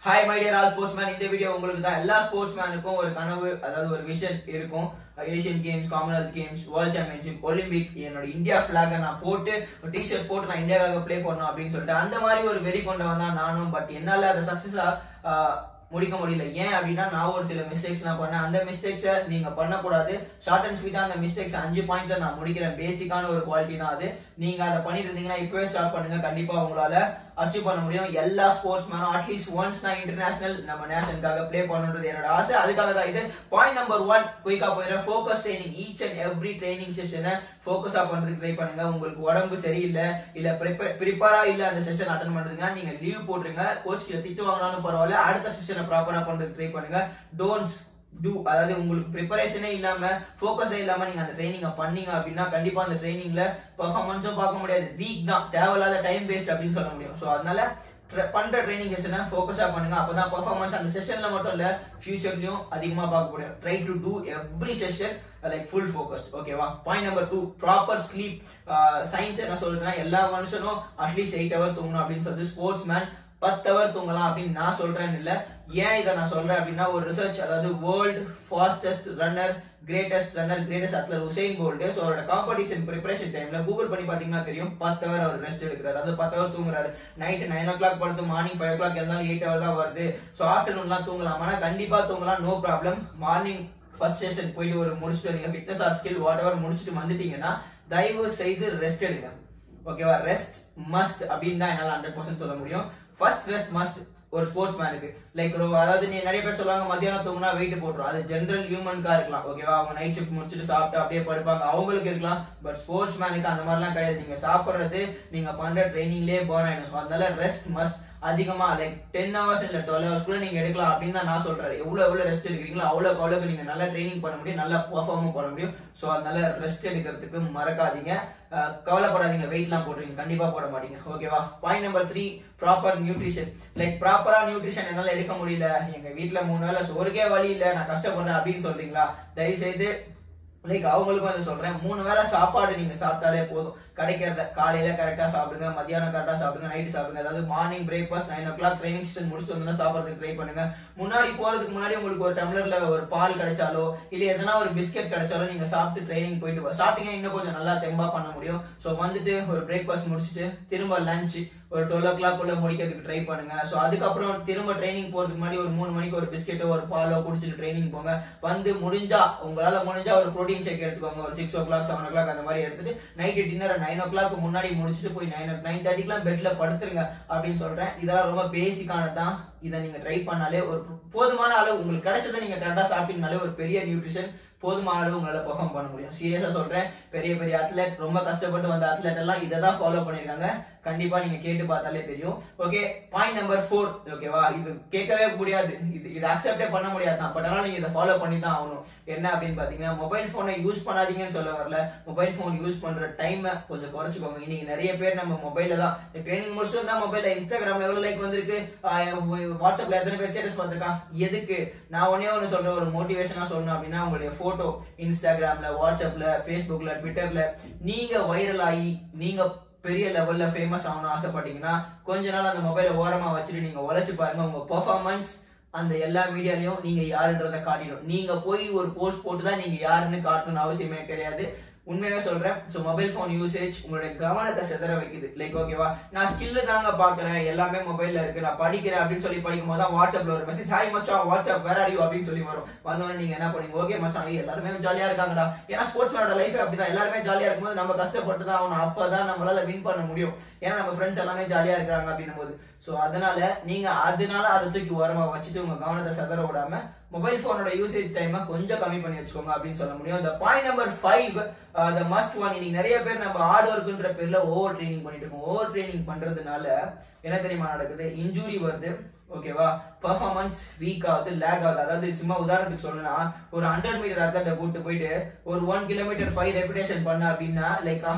Hi my dear all sportsman, இந்த video உங்களுக்கு தான். எல்லா ஸ்போர்ட்ஸ்மேனுக்கும் ஒரு கனவு, அதாவது ஒரு விஷன் இருக்கும். Asian Games, Commonwealth Games, World Championship, Olympic, என்னோட இந்தியா பிளாக நான் போட்டு டிஷர்ட் போட்டு நான் இந்தியாவுக்காக ப்ளே பண்ணணும் அப்படின்னு சொல்லிட்டு அந்த மாதிரி ஒரு வெறி கொண்டவன் தான் நானும். பட் என்னால அதை சக்சஸா முடிக்க முடியல. ஏன் அப்படின்னா நான் ஒரு சில மிஸ்டேக்ஸ் நான் பண்ணேன். அந்த மிஸ்டேக்ஸை நீங்க பண்ணக்கூடாது. ஷார்ட் அண்ட் ஸ்வீட்டா அந்த மிஸ்டேக்ஸ் 5 பாயிண்ட்ல நான் முடிக்கிறேன். பேசிக்கான ஒரு குவாலிட்டி தான் அது. நீங்க அதை பண்ணிட்டு இருந்தீங்கன்னா இப்பவே ஸ்டார்ட் பண்ணுங்க. கண்டிப்பா உங்களால அச்சீவ் பண்ண முடியும். எல்லா ஸ்போர்ட்ஸ்மேனும் அட்லீஸ்ட் ஒன்ஸ் நான் இன்டர்நேஷனல் நம்ம நேஷனுக்காக ப்ளே பண்ணணுன்றது என்னோட ஆசை. அதுக்காக தான் இது. பாயிண்ட் நம்பர் 1 குயிக்கா போயிடுறேன். Focus training. Each and every training செஷனை ஃபோக்கஸா பண்றதுக்கு ட்ரை பண்ணுங்க. உங்களுக்கு உடம்பு சரியில்லை, இல்ல ப்ரிப்பரா இல்ல அந்த செஷன் அட்டன் பண்றதுன்னா நீங்க லீவ் போட்டுருங்க. கோச் கிட்ட திட்டு வாங்கினாலும் பரவாயில்ல, அடுத்த செஷனை ப்ராப்பரா பண்றதுக்கு ட்ரை பண்ணுங்க. டோன்ட்ஸ் டூ, அதாவது உங்களுக்கு ப்ரிப்பரேஷனே இல்லாம ஃபோக்கஸே இல்லாம நீங்க அந்த ட்ரைனிங்க பண்ணீங்க அப்படின்னா கண்டிப்பா அந்த ட்ரைனிங்ல பெர்ஃபார்மன்ஸும் பார்க்க முடியாது. வீக் தான், தேவையில்லாத டைம் வேஸ்ட் அப்படின்னு சொல்ல முடியும். சோ அதனால பண்ற ட்ரைனிங் செஷனை ஃபோக்கஸா பண்ணுங்க. அப்பதான் பெர்ஃபார்மன்ஸ் அந்த செஷன்ல மட்டும் இல்ல ஃபியூச்சர்லயும் அதிகமா பார்க்க முடியும். Try to do every session like full focused. ஓகேவா? Point number 2 proper sleep. Science என்ன சொல்றதுன்னா எல்லா மனுஷனும் அட்லீஸ்ட் 8 hours தூங்கணும் அப்படின்னு சொல்லிட்டு ஸ்போர்ட்ஸ்மேன் 10 hours தூங்கலாம் அப்படின்னு நான் சொல்றேன்னு இல்ல. ஏன் இதை நான் சொல்றேன் அப்படின்னா ஒரு ரிசர்ச், அதாவது world fastest runner, greatest athlete Usain Bolt. So அவரோட காம்படிஷன் ப்ரிப்பரேஷன் டைம்ல கூகுள் பண்ணி பாத்தீங்கன்னா தெரியும் 10 hours அவர் ரெஸ்ட் எடுக்கிறாரு. அது 10 hours தூங்குறாரு. நைட் 9 o'clock படுத்து மார்னிங் 5 o'clock இருந்தாலும் 8 hours தான் வருது. சோ ஆஃப்டர்நூன்லாம் தூங்கலாம், ஆனா கண்டிப்பா தூங்கலாம், no problem. Morning first session போயிட்டு ஒரு முடிச்சுட்டு வரீங்க, fitness or skill whatever முடிச்சுட்டு வந்துட்டீங்கன்னா தயவு செய்து ரெஸ்ட் எடுங்க. ஓகேவா? ரெஸ்ட் மஸ்ட் அப்படின்னு தான் என்னால 100% சொல்ல முடியும். ஃபர்ஸ்ட் ரெஸ்ட் மஸ்ட் ஒரு ஸ்போர்ட்ஸ் மேனுக்கு. லைக் அதாவது நீ நிறைய பேர் சொல்லுவாங்க மத்தியானம் தூங்கினா வெயிட் போட்டுரும். அது ஜெனரல் ஹியூமனுக்கா இருக்கலாம். ஓகேவா? அவங்க நைட் ஷிஃப்ட் முடிச்சுட்டு சாப்பிட்டு அப்படியே படுப்பாங்க, அவங்களுக்கு இருக்கலாம். பட் ஸ்போர்ட்ஸ் மேனுக்கு அந்த மாதிரிலாம் கிடையாது. நீங்க சாப்பிடுறது நீங்க பண்ற ட்ரைனிங்லயே பர்ன் ஆயிடும். அதனால ரெஸ்ட் மஸ்ட். அதிகமா லைக் 10 hours இல்ல 12 hours கூட நீங்க எடுக்கலாம் அப்படின்னு தான் நான் சொல்றேன். எவ்வளவு ரெஸ்ட் எடுக்கிறீங்களோ அவ்வளவுக்கு நீங்க நல்லா ட்ரைனிங் பண்ண முடியும், நல்லா பெர்ஃபார்மும் பண்ண முடியும். சோ அதனால ரெஸ்ட் எடுக்கிறதுக்கு மறக்காதீங்க. கவலைப்படாதீங்க வெயிட்லாம் போடுறீங்க, கண்டிப்பா போட மாட்டீங்க. ஓகேவா? Point number 3 proper nutrition. Like ப்ராப்பரா நியூட்ரிஷன் என்னால எடுக்க முடியல, எங்க வீட்டுல 3 வேளை சோறுக்கே வழி இல்ல, நான் கஷ்டப்படுறேன் அப்படின்னு சொல்றீங்களா? தயவு செய்து லைக் அவங்களுக்கும் அதை சொல்றேன், 3 வேளை சாப்பாடு நீங்க சாப்பிட்டாலே போதும். கிடைக்கிறத காலையில கரெக்டா சாப்பிடுங்க, மத்தியானம் கரெக்டா சாப்பிடுங்க, நைட் சாப்பிடுங்க. அதாவது morning breakfast 9 o'clock training session முடிச்சுட்டு வந்து சாப்பிடுறதுக்கு ட்ரை பண்ணுங்க. முன்னாடி போறதுக்கு முன்னாடி உங்களுக்கு ஒரு டம்ளர்ல ஒரு பால் கிடைச்சாலோ இல்ல எதனா ஒரு பிஸ்கெட் கிடைச்சாலோ நீங்க சாப்பிட்டு ட்ரைனிங் போயிட்டு சாப்பிட்டீங்கன்னா இன்னும் கொஞ்சம் நல்லா தெம்பா பண்ண முடியும். சோ வந்துட்டு ஒரு பிரேக்ஃபாஸ்ட் முடிச்சுட்டு திரும்ப லஞ்ச் ஒரு 12 o'clock உள்ள முடிக்கிறதுக்கு ட்ரை பண்ணுங்க. சோ அதுக்கப்புறம் திரும்ப ட்ரைனிங் போறதுக்கு முன்னாடி ஒரு 3 மணிக்கு ஒரு பிஸ்கெட்டோ ஒரு பாலோ குடிச்சிட்டு ட்ரைனிங் போங்க. வந்து உங்களால முடிஞ்சா ஒரு ப்ரோட்டீன் ஷேக் எடுத்துக்கோங்க. ஒரு 6 o'clock 7 o'clock அந்த மாதிரி எடுத்துட்டு நைட் டின்னர் 9 o'clock முன்னாடி முடிச்சுட்டு போய் 9:30 பெட்ல படுத்துருங்க அப்படின்னு சொல்றேன். இதெல்லாம் ரொம்ப பேசிக்கானதான். இதை நீங்க ட்ரை பண்ணாலே ஒரு போதுமான அளவு உங்களுக்கு கிடைச்சதை நீங்க கரெக்டா சாப்பிட்டீங்கனாலே ஒரு பெரிய நியூட்ரிஷன் போதுமான அளவு உங்களால பெர்ஃபார்ம் பண்ண முடியும். சீரியஸா சொல்றேன், பெரிய அத்லெட், ரொம்ப கஷ்டப்பட்டு வந்த அத்லெட் எல்லாம் இதை தான் ஃபாலோ பண்ணிருக்காங்க. கண்டிப்பா நீங்க கேட்டு பார்த்தாலே தெரியும். Okay, point number 4. ஓகேவா? இது கேட்கவே முடியாது, இது அக்செப்டே பண்ண முடியாது தான். பட் ஆனால் நீங்க இதை ஃபாலோ பண்ணி தான் ஆகணும். என்ன அப்படின்னு பாத்தீங்கன்னா மொபைல் போனை யூஸ் பண்ணாதீங்கன்னு சொல்ல வரல. மொபைல் போன் யூஸ் பண்ற டைமை கொஞ்சம் குறைச்சுக்கோங்க. இன்னைக்கு நிறைய பேர் நம்ம மொபைல்ல தான் ட்ரைனிங் முடிச்சுட்டு தான் மொபைல்ல இன்ஸ்டாகிராம்ல எவ்வளவு லைக் வந்திருக்கு, வாட்ஸ்அப்ல எத்தனை பேர் ஸ்டேட்டஸ் பார்த்திருக்கான். எதுக்கு? நான் ஒண்ணே சொல்றேன், ஒரு மோட்டிவேஷனா சொல்லணும் அப்படின்னா உங்களுடைய போட்டோ இன்ஸ்டாகிராம்ல, வாட்ஸ்அப்ல, பேஸ்புக்ல, ட்விட்டர்ல நீங்க வைரல் ஆகி நீங்க பெரிய லெவல்ல ஃபேமஸ் ஆகணும் ஆசைப்பட்டீங்கன்னா கொஞ்ச நாள் அந்த மொபைலை ஓரமா வச்சுட்டு நீங்க உழைச்சு பாருங்க. உங்க பெர்ஃபார்மன்ஸ் அந்த எல்லா மீடியாலையும் நீங்க யாருன்றதை காட்டிடும். நீங்க போய் ஒரு போஸ்ட் போட்டுதான் நீங்க யாருன்னு காட்டணும்னு அவசியமே கிடையாது. உண்மையா சொல்றேன். சோ மொபைல் போன் யூசேஜ் உங்களுடைய கவனத்தை செதற வைக்குது. லைக் ஓகேவா, நான் ஸ்கில் தாங்க பாக்குறேன், எல்லாமே மொபைல்ல இருக்கு, நான் படிக்கிறேன் அப்படின்னு சொல்லி படிக்கும் போது வாட்ஸ்அப்ல ஒரு மெசேஜ், ஹாய் மச்சான் வாட்ஸ்அப் வேர் ஆர் யூ அப்படின்னு சொல்லி வரும். வந்தோடனே நீங்க என்ன பண்ணீங்க, ஓகே மச்சான் எல்லாருமே ஜாலியா இருக்காங்கடா. ஏன்னா ஸ்போர்ட்ஸ்மேனோட லைஃப் அப்படிதான், எல்லாருமே ஜாலியா இருக்கும்போது நம்ம கஷ்டப்பட்டு தான் ஆகணும். அப்பதான் நம்மளால வின் பண்ண முடியும். ஏன்னா நம்ம ஃப்ரெண்ட்ஸ் எல்லாமே ஜாலியா இருக்காங்க அப்படின்னும் போது. சோ அதனால நீங்க அதை தூக்கி ஓரமா வச்சுட்டு உங்க கவனத்தை செதற விடாம மொபைல் போனோட யூசேஜ் டைமை கொஞ்சம் கம்மி பண்ணி வச்சுக்கோங்க அப்படின்னு சொல்ல முடியும். இந்த point number 5 the must one. இன்னைக்கு நிறைய பேர் நம்ம ஹார்ட் ஒர்க்ன்ற பேர்ல ஓவர் ட்ரைனிங் பண்ணிட்டு இருக்கோம். ஓவர் ட்ரைனிங் பண்றதுனால என்ன தெரியுமா நடக்குது? இன்ஜூரி வருது. ஓகேவா? பெர்ஃபார்மன்ஸ் வீக் ஆகுது, லேக் ஆகுது. அதாவது சும்மா உதாரணத்துக்கு சொல்லணும்னா ஒரு 100 மீட்டர் அத்லெட்டை கூட்டு போயிட்டு ஒரு 1 kilometer 5 ரெபிடேஷன் பண்ண அப்படின்னா லைக்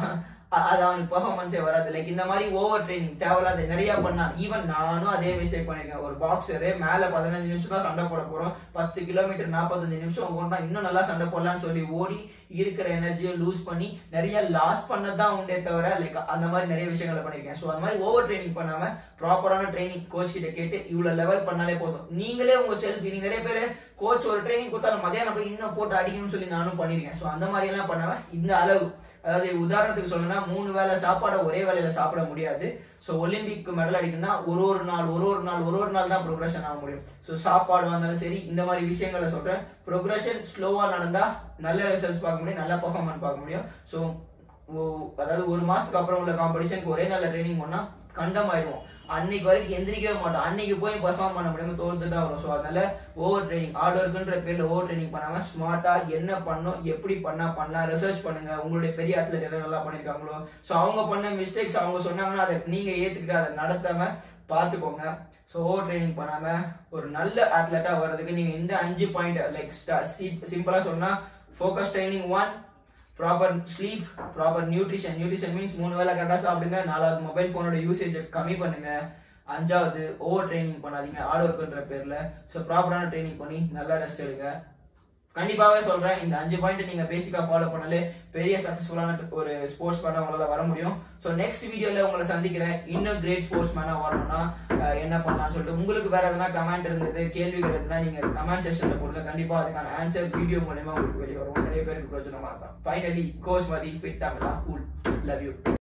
அது அவனுக்கு பெர்ஃபார்மன்ஸே வராது. லைக் இந்த மாதிரி ஓவர் ட்ரைனிங் தேவையில்லாத நிறைய பண்ணா. ஈவன் நானும் அதே மிஸ்டேக் பண்ணிருக்கேன். ஒரு பாக்ஸரு மேல 15 நிமிஷம் தான் சண்டை போட போறோம், 10 கிலோமீட்டர் 45 நிமிஷம் ஓடினா இன்னும் நல்லா சண்டை போடலாம்னு சொல்லி ஓடி இருக்கிற எனர்ஜியை லூஸ் பண்ணி நிறைய லாஸ் பண்ணதான் உண்டே தவிர லைக் அந்த மாதிரி நிறைய விஷயங்களை பண்ணிருக்கேன். ஸோ அந்த மாதிரி ஓவர் ட்ரைனிங் பண்ணாம ப்ராப்பரான ட்ரைனிங் கோச் கிட்ட கேட்டு இவ்வளவு லெவல் பண்ணாலே போதும். நீங்களே உங்க செல்ஃப், நீங்க நிறைய பேர் கோச் ஒரு ட்ரைனிங் கொடுத்தாலும் மதியானம் போய் இன்னும் போட்டு அடிக்கணும்னு சொல்லி நானும் பண்ணிருக்கேன். ஸோ அந்த மாதிரி எல்லாம் பண்ணாம இந்த அளவு, அதாவது உதாரணத்துக்கு சொல்லணும்னா 3 வேளை சாப்பாடை ஒரே வேளையில சாப்பிட முடியாது. ஸோ ஒலிம்பிக் மெடல் அடிக்கணும்னா ஒரு நாள் தான் ப்ரோக்ரஷன் ஆக முடியும். ஸோ சாப்பாடு வந்தாலும் சரி, இந்த மாதிரி விஷயங்களை சொல்றேன். ப்ரோக்ரஷன் ஸ்லோவா நடந்தா நல்ல ரிசல்ட்ஸ் பார்க்க முடியும், நல்ல பெர்ஃபார்மன்ஸ் பார்க்க முடியும். ஸோ அதாவது 1 மாசத்துக்கு அப்புறம் உள்ள காம்படிஷனுக்கு ஒரே நல்ல ட்ரைனிங் பண்ணா கண்டம் ஆயிடுவோம். அன்னைக்கு வரைக்கும் எந்திரிக்கவே மாட்டோம், அன்னைக்கு போய் பெர்ஃபார்ம் பண்ண முடியாம தோர்ந்து தான் வரும். ஸோ அதனால ஓவர் ட்ரைனிங், ஹார்ட் ஒர்க்குன்ற பேர்ல ஓவர் ட்ரைனிங் பண்ணாம ஸ்மார்ட்டா என்ன பண்ணணும், எப்படி பண்ணலாம், ரிசர்ச் பண்ணுங்க. உங்களுடைய பெரிய அத்லெட் எல்லாம் நல்லா பண்ணிருக்காங்களோ, ஸோ அவங்க பண்ண மிஸ்டேக்ஸ் அவங்க சொன்னாங்கன்னா அதை நீங்க ஏத்துக்கிட்டு அதை நடத்தாம பாத்துக்கோங்க. ஸோ ஓவர் ட்ரைனிங் பண்ணாம ஒரு நல்ல அத்லெட்டா வர்றதுக்கு நீங்க இந்த 5 பாயிண்ட் லைக் சிம்பிளா சொன்னா, focus training 1, proper sleep, proper nutrition means 3 வேளை கரெக்டா சாப்பிடுங்க. 4வது மொபைல் போனோட யூசேஜ் கம்மி பண்ணுங்க. 5வது ஓவர் ட்ரைனிங் பண்ணாதீங்க ஹார்ட் ஒர்க்ன்ற பேர்ல. ஸோ ப்ராப்பரான ட்ரைனிங் பண்ணி நல்லா ரெஸ்ட் எடுங்க. கண்டிப்பாவே சொல்றேன், இந்த 5 பாயிண்ட் நீங்க பேசிக்கா ஃபாலோ பண்ணாலே பெரிய சக்சஸ்ஃபுல்லான ஒரு ஸ்போர்ட்ஸ் மேனா உங்களால வர முடியும். ஸோ நெக்ஸ்ட் வீடியோல உங்களை சந்திக்கிறேன். இன்னும் கிரேட் ஸ்போர்ட்ஸ் மேனா வரணும்னா என்ன பண்ணலாம்னு சொல்லிட்டு உங்களுக்கு வேற எதனா கமெண்ட் இருந்தது, கேள்விகள் இருந்ததுன்னா நீங்க கமெண்ட் செக்ஷன்ல போடுங்க. கண்டிப்பா அதுக்கான ஆன்சர் வீடியோ மூலமா உங்களுக்கு வெளியே வரும். நிறைய பேருக்கு பிரயோஜனமா இருக்கும். ஃபைனலி கோச் மதி ஃபிட் தமிழா கூல். Love you.